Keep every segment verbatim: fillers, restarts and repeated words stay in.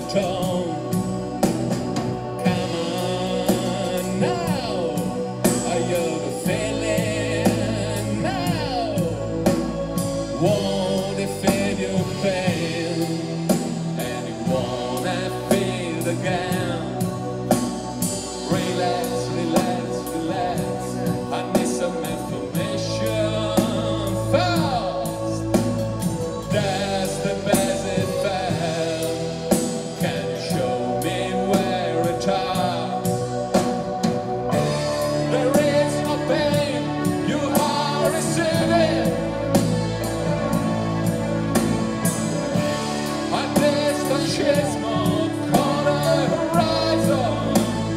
tone. Come on now, are you the feeling now? Won't it feel your pain? And it won't feel again. Relax, relax, relax. I need some information fast. That's the best it felt. Can you show me where it are? There is no pain you are receiving. A distant shit smoke on the horizon.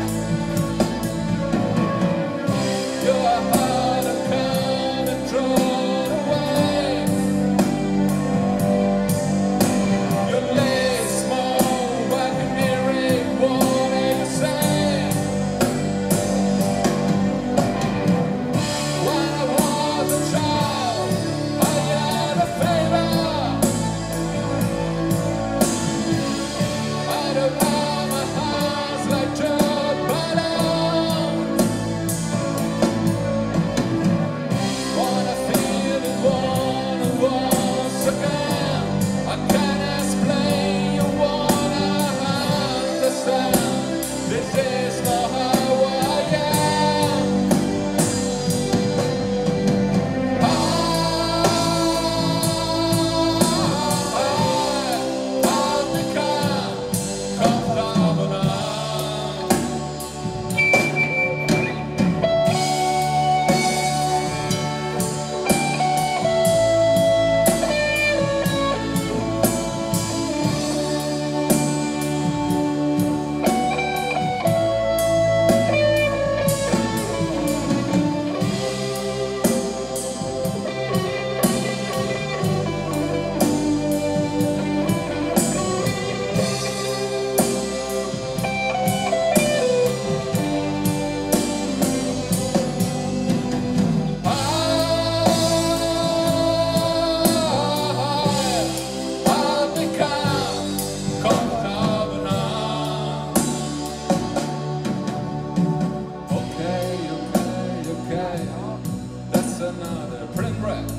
That's another print breath.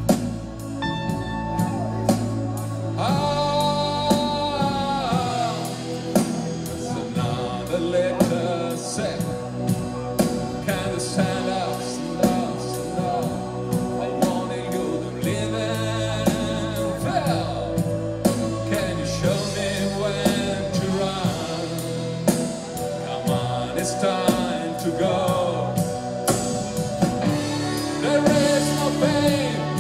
Ah, that's another little sip. Can you stand up, stand up, stand up? I wanted you to live and feel. Can you show me when to run? Come on, it's time to go. There is no pain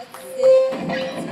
six,